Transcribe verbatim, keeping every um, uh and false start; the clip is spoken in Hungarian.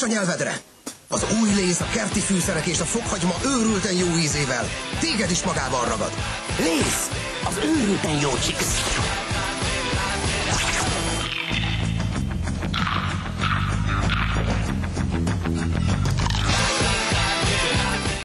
Vigyázz a nyelvedre! Az új léz, a kerti fűszerek és a fokhagyma őrülten jó ízével téged is magával ragad. Léz! Az őrülten jó csiksz!